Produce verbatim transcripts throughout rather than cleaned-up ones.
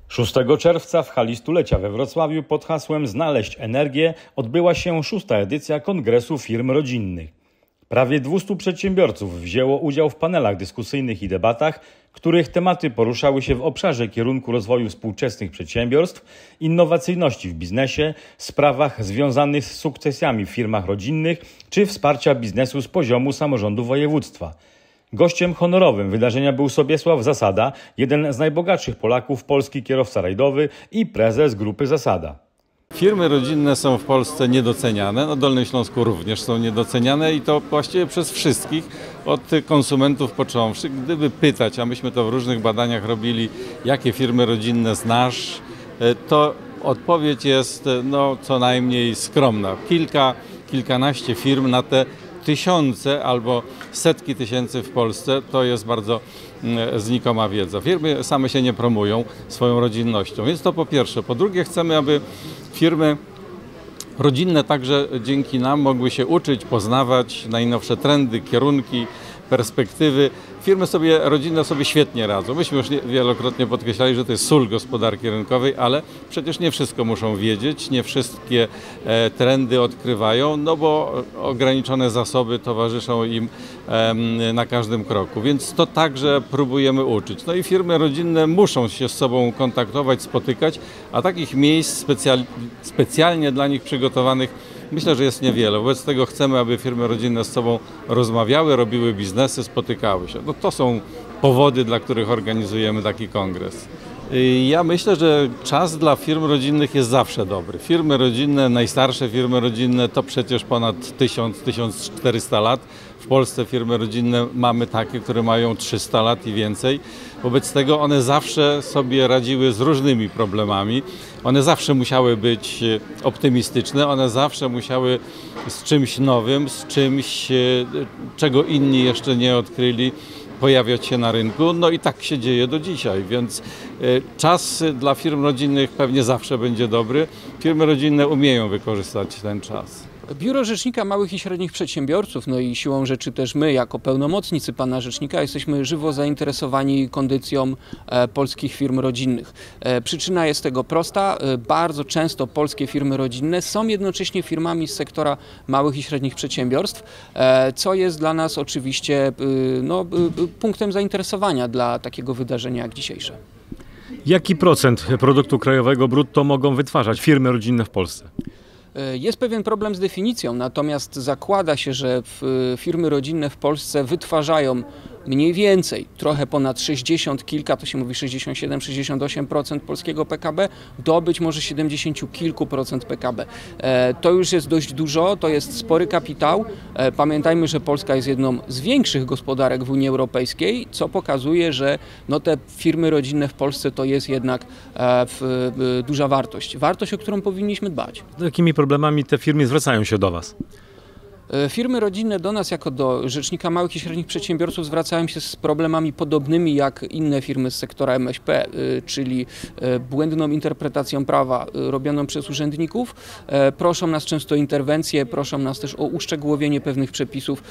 szóstego czerwca w hali stulecia we Wrocławiu pod hasłem Znaleźć energię odbyła się szósta edycja Kongresu Firm Rodzinnych. Prawie dwustu przedsiębiorców wzięło udział w panelach dyskusyjnych i debatach, których tematy poruszały się w obszarze kierunku rozwoju współczesnych przedsiębiorstw, innowacyjności w biznesie, sprawach związanych z sukcesjami w firmach rodzinnych czy wsparcia biznesu z poziomu samorządu województwa. Gościem honorowym wydarzenia był Sobiesław Zasada, jeden z najbogatszych Polaków, polski kierowca rajdowy i prezes grupy Zasada. Firmy rodzinne są w Polsce niedoceniane, na Dolnym Śląsku również są niedoceniane i to właściwie przez wszystkich, od konsumentów począwszy. Gdyby pytać, a myśmy to w różnych badaniach robili, jakie firmy rodzinne znasz, to odpowiedź jest no, co najmniej skromna. Kilka, kilkanaście firm na te tysiące albo setki tysięcy w Polsce to jest bardzo znikoma wiedza. Firmy same się nie promują swoją rodzinnością, więc to po pierwsze. Po drugie, chcemy, aby firmy rodzinne także dzięki nam mogły się uczyć, poznawać najnowsze trendy, kierunki, perspektywy. Firmy sobie, rodzinne sobie świetnie radzą. Myśmy już wielokrotnie podkreślali, że to jest sól gospodarki rynkowej, ale przecież nie wszystko muszą wiedzieć, nie wszystkie e, trendy odkrywają, no bo ograniczone zasoby towarzyszą im e, na każdym kroku, więc to także próbujemy uczyć. No i firmy rodzinne muszą się z sobą kontaktować, spotykać, a takich miejsc specjal, specjalnie dla nich przygotowanych myślę, że jest niewiele. Wobec tego chcemy, aby firmy rodzinne z sobą rozmawiały, robiły biznesy, spotykały się. No to są powody, dla których organizujemy taki kongres. Ja myślę, że czas dla firm rodzinnych jest zawsze dobry. Firmy rodzinne, najstarsze firmy rodzinne to przecież ponad tysiąc do tysiąca czterystu lat. W Polsce firmy rodzinne mamy takie, które mają trzysta lat i więcej. Wobec tego one zawsze sobie radziły z różnymi problemami. One zawsze musiały być optymistyczne, one zawsze musiały z czymś nowym, z czymś, czego inni jeszcze nie odkryli, pojawiać się na rynku. No i tak się dzieje do dzisiaj, więc czas dla firm rodzinnych pewnie zawsze będzie dobry. Firmy rodzinne umieją wykorzystać ten czas. Biuro Rzecznika Małych i Średnich Przedsiębiorców, no i siłą rzeczy też my, jako pełnomocnicy pana rzecznika, jesteśmy żywo zainteresowani kondycją e, polskich firm rodzinnych. E, przyczyna jest tego prosta. E, bardzo często polskie firmy rodzinne są jednocześnie firmami z sektora małych i średnich przedsiębiorstw, e, co jest dla nas oczywiście e, no, e, punktem zainteresowania dla takiego wydarzenia jak dzisiejsze. Jaki procent produktu krajowego brutto mogą wytwarzać firmy rodzinne w Polsce? Jest pewien problem z definicją, natomiast zakłada się, że firmy rodzinne w Polsce wytwarzają mniej więcej, trochę ponad sześćdziesiąt kilka, to się mówi sześćdziesiąt siedem do sześćdziesięciu ośmiu procent polskiego P K B, do być może siedemdziesięciu kilku procent P K B. E, to już jest dość dużo, to jest spory kapitał. E, pamiętajmy, że Polska jest jedną z większych gospodarek w Unii Europejskiej, co pokazuje, że no, te firmy rodzinne w Polsce to jest jednak e, w, e, duża wartość. Wartość, o którą powinniśmy dbać. Z jakimi problemami te firmy zwracają się do Was? Firmy rodzinne do nas, jako do Rzecznika Małych i Średnich Przedsiębiorców, zwracają się z problemami podobnymi jak inne firmy z sektora M S P, czyli błędną interpretacją prawa robioną przez urzędników. Proszą nas często o interwencje, proszą nas też o uszczegółowienie pewnych przepisów,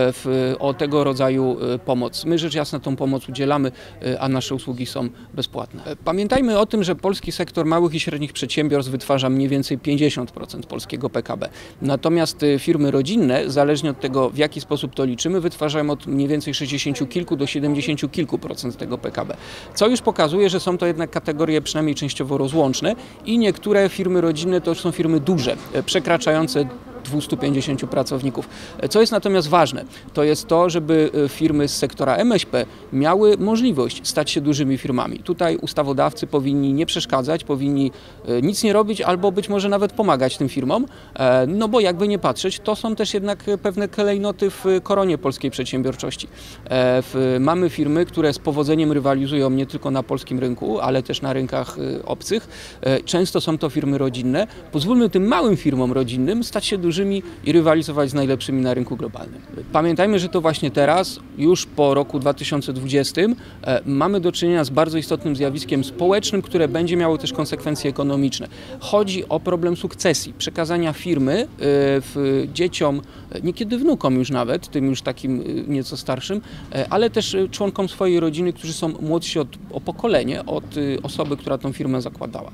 w, o tego rodzaju pomoc. My rzecz jasna tą pomoc udzielamy, a nasze usługi są bezpłatne. Pamiętajmy o tym, że polski sektor małych i średnich przedsiębiorstw wytwarza mniej więcej pięćdziesiąt procent polskiego P K B. Natomiast firmy rodzinne, zależnie od tego, w jaki sposób to liczymy, wytwarzają od mniej więcej sześćdziesięciu kilku do siedemdziesięciu kilku procent tego P K B. Co już pokazuje, że są to jednak kategorie przynajmniej częściowo rozłączne i niektóre firmy rodzinne to już są firmy duże, przekraczające dwustu pięćdziesięciu pracowników. Co jest natomiast ważne, to jest to, żeby firmy z sektora M S P miały możliwość stać się dużymi firmami. Tutaj ustawodawcy powinni nie przeszkadzać, powinni nic nie robić albo być może nawet pomagać tym firmom, no bo jakby nie patrzeć, to są też jednak pewne klejnoty w koronie polskiej przedsiębiorczości. Mamy firmy, które z powodzeniem rywalizują nie tylko na polskim rynku, ale też na rynkach obcych. Często są to firmy rodzinne. Pozwólmy tym małym firmom rodzinnym stać się dużymi dużymi i rywalizować z najlepszymi na rynku globalnym. Pamiętajmy, że to właśnie teraz, już po roku dwa tysiące dwudziestym, mamy do czynienia z bardzo istotnym zjawiskiem społecznym, które będzie miało też konsekwencje ekonomiczne. Chodzi o problem sukcesji, przekazania firmy w dzieciom, niekiedy wnukom już nawet, tym już takim nieco starszym, ale też członkom swojej rodziny, którzy są młodsi od, o pokolenie od osoby, która tą firmę zakładała.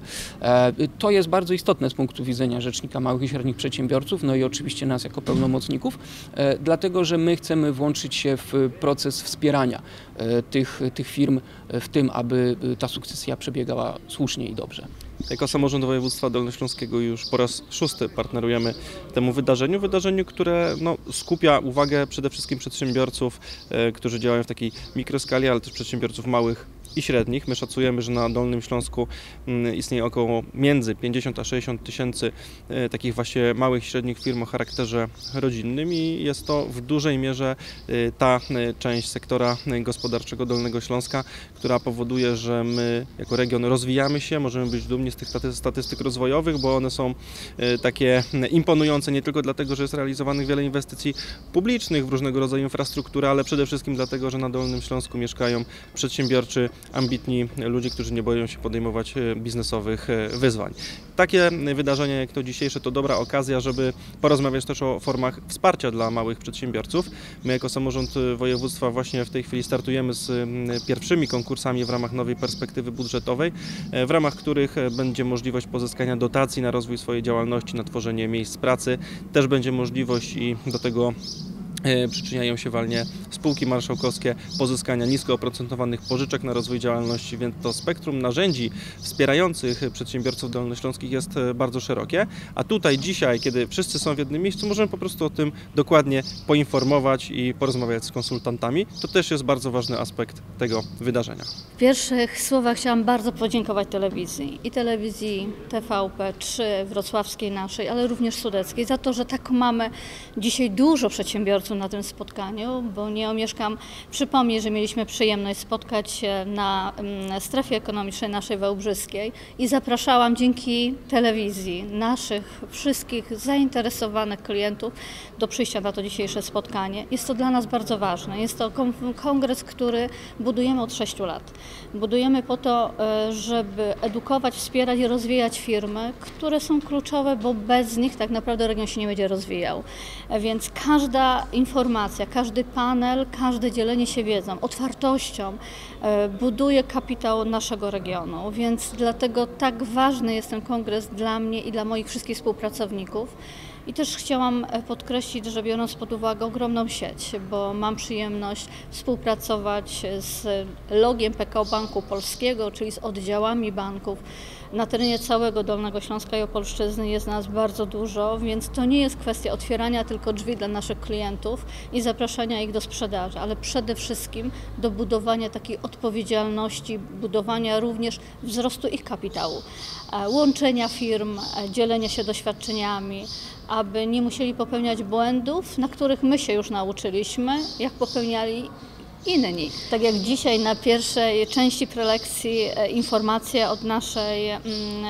To jest bardzo istotne z punktu widzenia Rzecznika Małych i Średnich Przedsiębiorców, no i oczywiście nas jako pełnomocników, dlatego że my chcemy włączyć się w proces wspierania tych, tych firm w tym, aby ta sukcesja przebiegała słusznie i dobrze. Jako samorząd województwa dolnośląskiego już po raz szósty partnerujemy temu wydarzeniu. Wydarzeniu, które no, skupia uwagę przede wszystkim przedsiębiorców, e, którzy działają w takiej mikroskali, ale też przedsiębiorców małych i średnich. My szacujemy, że na Dolnym Śląsku m, istnieje około między pięćdziesiąt a sześćdziesiąt tysięcy e, takich właśnie małych i średnich firm o charakterze rodzinnym i jest to w dużej mierze e, ta e, część sektora gospodarczego Dolnego Śląska, która powoduje, że my jako region rozwijamy się, możemy być dumni z tych statystyk rozwojowych, bo one są takie imponujące nie tylko dlatego, że jest realizowanych wiele inwestycji publicznych w różnego rodzaju infrastrukturę, ale przede wszystkim dlatego, że na Dolnym Śląsku mieszkają przedsiębiorczy, ambitni ludzie, którzy nie boją się podejmować biznesowych wyzwań. Takie wydarzenia jak to dzisiejsze to dobra okazja, żeby porozmawiać też o formach wsparcia dla małych przedsiębiorców. My jako samorząd województwa właśnie w tej chwili startujemy z pierwszymi konkursami w ramach nowej perspektywy budżetowej, w ramach których będzie możliwość pozyskania dotacji na rozwój swojej działalności, na tworzenie miejsc pracy. Też będzie możliwość i do tego przyczyniają się walnie spółki marszałkowskie pozyskania nisko oprocentowanych pożyczek na rozwój działalności, więc to spektrum narzędzi wspierających przedsiębiorców dolnośląskich jest bardzo szerokie, a tutaj dzisiaj, kiedy wszyscy są w jednym miejscu, możemy po prostu o tym dokładnie poinformować i porozmawiać z konsultantami. To też jest bardzo ważny aspekt tego wydarzenia. W pierwszych słowach chciałam bardzo podziękować telewizji i telewizji T V P trzy wrocławskiej naszej, ale również sudeckiej za to, że tak mamy dzisiaj dużo przedsiębiorców na tym spotkaniu, bo nie omieszkam przypomnieć, że mieliśmy przyjemność spotkać się na strefie ekonomicznej naszej wałbrzyskiej i zapraszałam dzięki telewizji naszych wszystkich zainteresowanych klientów do przyjścia na to dzisiejsze spotkanie. Jest to dla nas bardzo ważne. Jest to kongres, który budujemy od sześciu lat. Budujemy po to, żeby edukować, wspierać i rozwijać firmy, które są kluczowe, bo bez nich tak naprawdę region się nie będzie rozwijał. Więc każda informacja, każdy panel, każde dzielenie się wiedzą, otwartością buduje kapitał naszego regionu, więc dlatego tak ważny jest ten kongres dla mnie i dla moich wszystkich współpracowników. I też chciałam podkreślić, że biorąc pod uwagę ogromną sieć, bo mam przyjemność współpracować z logiem P K O Banku Polskiego, czyli z oddziałami banków. Na terenie całego Dolnego Śląska i Opolszczyzny jest nas bardzo dużo, więc to nie jest kwestia otwierania tylko drzwi dla naszych klientów i zapraszania ich do sprzedaży, ale przede wszystkim do budowania takiej odpowiedzialności, budowania również wzrostu ich kapitału, łączenia firm, dzielenia się doświadczeniami, aby nie musieli popełniać błędów, na których my się już nauczyliśmy, jak popełniali inni. Tak jak dzisiaj na pierwszej części prelekcji informacja od naszej mm,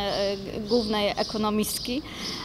głównej ekonomistki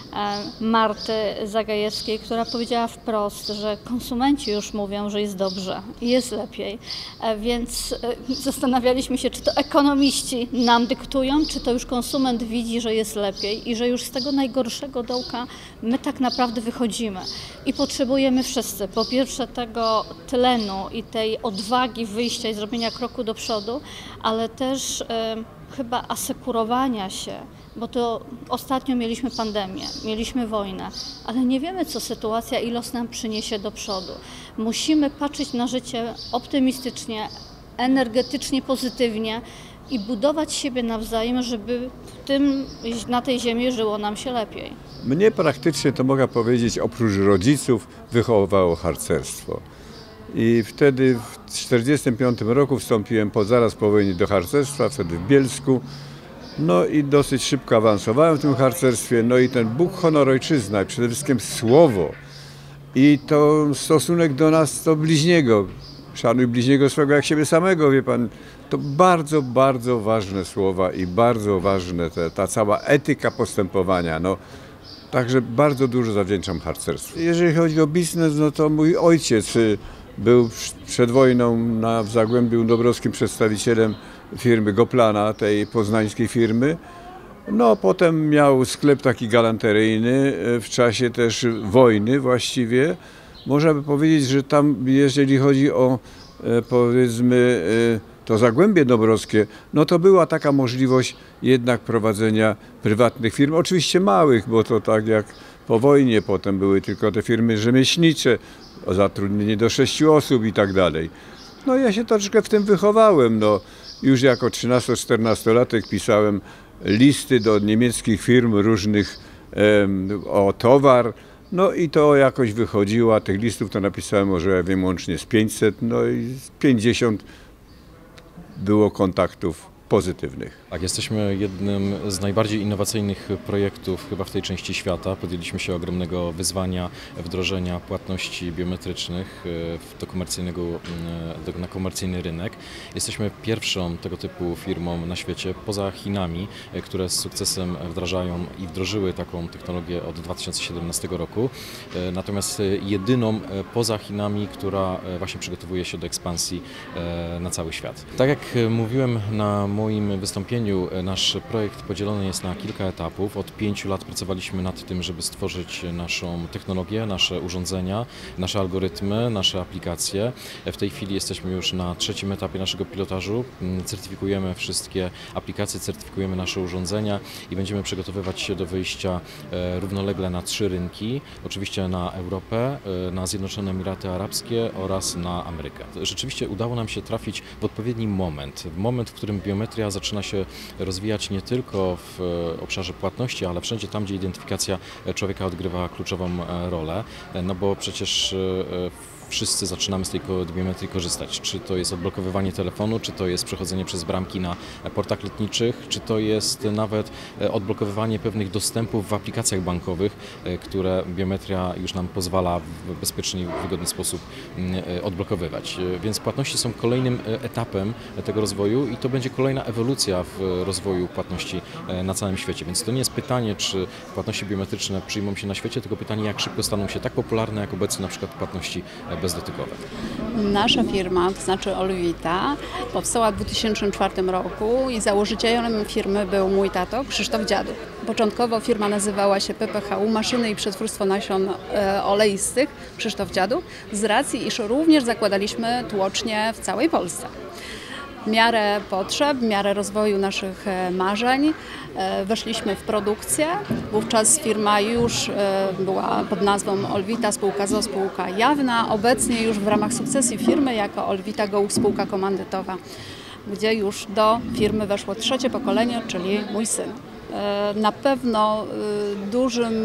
Marty Zagajewskiej, która powiedziała wprost, że konsumenci już mówią, że jest dobrze, jest lepiej, więc zastanawialiśmy się, czy to ekonomiści nam dyktują, czy to już konsument widzi, że jest lepiej i że już z tego najgorszego dołka my tak naprawdę wychodzimy. I potrzebujemy wszyscy, po pierwsze tego tlenu i tej odwagi wyjścia i zrobienia kroku do przodu, ale też y, chyba asekurowania się, bo to ostatnio mieliśmy pandemię, mieliśmy wojnę, ale nie wiemy, co sytuacja i los nam przyniesie do przodu. Musimy patrzeć na życie optymistycznie, energetycznie, pozytywnie i budować siebie nawzajem, żeby w tym, na tej ziemi żyło nam się lepiej. Mnie praktycznie, to mogę powiedzieć, oprócz rodziców wychowywało harcerstwo. I wtedy w tysiąc dziewięćset czterdziestym piątym roku wstąpiłem po, zaraz po wojnie do harcerstwa, wtedy w Bielsku. No i dosyć szybko awansowałem w tym harcerstwie. No i ten Bóg, honor, ojczyzna i przede wszystkim słowo i to stosunek do nas, do bliźniego. Szanuj bliźniego swego jak siebie samego, wie pan. To bardzo, bardzo ważne słowa i bardzo ważne te, ta cała etyka postępowania. No, Także bardzo dużo zawdzięczam harcerstwu. Jeżeli chodzi o biznes, no to mój ojciec był przed wojną na, w Zagłębiu Dąbrowskim przedstawicielem firmy Goplana, tej poznańskiej firmy. No potem miał sklep taki galanteryjny w czasie też wojny właściwie. Można by powiedzieć, że tam jeżeli chodzi o powiedzmy to Zagłębie Dąbrowskie, no to była taka możliwość jednak prowadzenia prywatnych firm, oczywiście małych, bo to tak jak po wojnie potem były tylko te firmy rzemieślnicze, o zatrudnienie do sześciu osób i tak dalej. No ja się troszkę w tym wychowałem, no już jako trzynasto-czternastolatek pisałem listy do niemieckich firm różnych em, o towar, no i to jakoś wychodziło, a tych listów to napisałem może ja wiem łącznie z pięćset, no i z pięćdziesiąt było kontaktów pozytywnych. Tak, jesteśmy jednym z najbardziej innowacyjnych projektów chyba w tej części świata. Podjęliśmy się ogromnego wyzwania wdrożenia płatności biometrycznych do komercyjnego, na komercyjny rynek. Jesteśmy pierwszą tego typu firmą na świecie, poza Chinami, które z sukcesem wdrażają i wdrożyły taką technologię od dwa tysiące siedemnastego roku. Natomiast jedyną poza Chinami, która właśnie przygotowuje się do ekspansji na cały świat. Tak jak mówiłem na moim wystąpieniu, nasz projekt podzielony jest na kilka etapów. Od pięciu lat pracowaliśmy nad tym, żeby stworzyć naszą technologię, nasze urządzenia, nasze algorytmy, nasze aplikacje. W tej chwili jesteśmy już na trzecim etapie naszego pilotażu. Certyfikujemy wszystkie aplikacje, certyfikujemy nasze urządzenia i będziemy przygotowywać się do wyjścia równolegle na trzy rynki. Oczywiście na Europę, na Zjednoczone Emiraty Arabskie oraz na Amerykę. Rzeczywiście udało nam się trafić w odpowiedni moment, w moment, w którym biometria zaczyna się rozwijać nie tylko w obszarze płatności, ale wszędzie tam, gdzie identyfikacja człowieka odgrywa kluczową rolę, no bo przecież wszyscy zaczynamy z tej biometrii korzystać. Czy to jest odblokowywanie telefonu, czy to jest przechodzenie przez bramki na portach lotniczych, czy to jest nawet odblokowywanie pewnych dostępów w aplikacjach bankowych, które biometria już nam pozwala w bezpieczny i wygodny sposób odblokowywać. Więc płatności są kolejnym etapem tego rozwoju i to będzie kolejna ewolucja w rozwoju płatności na całym świecie. Więc to nie jest pytanie, czy płatności biometryczne przyjmą się na świecie, tylko pytanie, jak szybko staną się tak popularne, jak obecnie na przykład płatności bezdotykowe. Nasza firma, to znaczy Olvita, powstała w dwa tysiące czwartym roku i założycielem firmy był mój tato, Krzysztof Dziaduk. Początkowo firma nazywała się P P H U, Maszyny i Przetwórstwo Nasion e, Oleistych, Krzysztof Dziaduk, z racji, iż również zakładaliśmy tłocznie w całej Polsce. W miarę potrzeb, w miarę rozwoju naszych marzeń weszliśmy w produkcję. Wówczas firma już była pod nazwą Olvita Spółka z o o, spółka jawna. Obecnie już w ramach sukcesji firmy jako Olvita Go spółka komandytowa, gdzie już do firmy weszło trzecie pokolenie, czyli mój syn. Na pewno dużym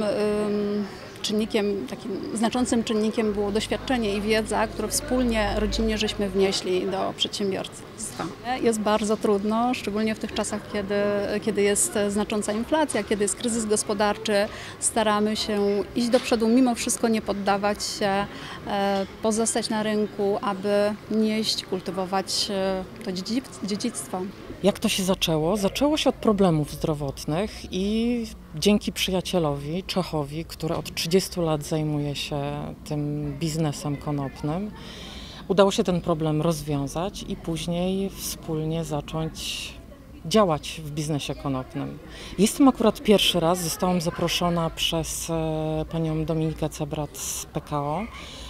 czynnikiem, takim znaczącym czynnikiem było doświadczenie i wiedza, które wspólnie, rodzinnie żeśmy wnieśli do przedsiębiorstwa. Jest bardzo trudno, szczególnie w tych czasach, kiedy, kiedy jest znacząca inflacja, kiedy jest kryzys gospodarczy. Staramy się iść do przodu, mimo wszystko nie poddawać się, pozostać na rynku, aby nieść, kultywować to dziedzictwo. Jak to się zaczęło? Zaczęło się od problemów zdrowotnych i dzięki przyjacielowi, Czechowi, który od trzydziestu lat zajmuje się tym biznesem konopnym, udało się ten problem rozwiązać i później wspólnie zacząć działać w biznesie konopnym. Jestem akurat pierwszy raz, zostałam zaproszona przez panią Dominikę Cebrat z P K O,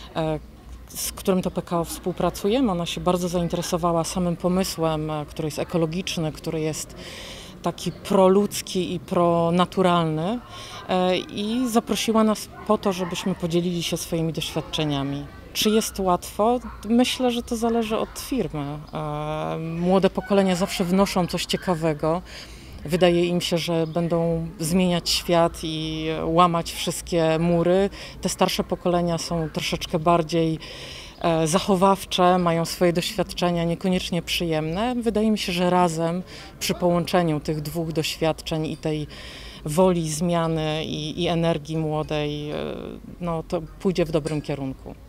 z którym to P K O współpracujemy. Ona się bardzo zainteresowała samym pomysłem, który jest ekologiczny, który jest taki proludzki i pronaturalny i zaprosiła nas po to, żebyśmy podzielili się swoimi doświadczeniami. Czy jest łatwo? Myślę, że to zależy od firmy. Młode pokolenia zawsze wnoszą coś ciekawego. Wydaje im się, że będą zmieniać świat i łamać wszystkie mury. Te starsze pokolenia są troszeczkę bardziej zachowawcze, mają swoje doświadczenia niekoniecznie przyjemne. Wydaje mi się, że razem przy połączeniu tych dwóch doświadczeń i tej woli zmiany i, i energii młodej, no to pójdzie w dobrym kierunku.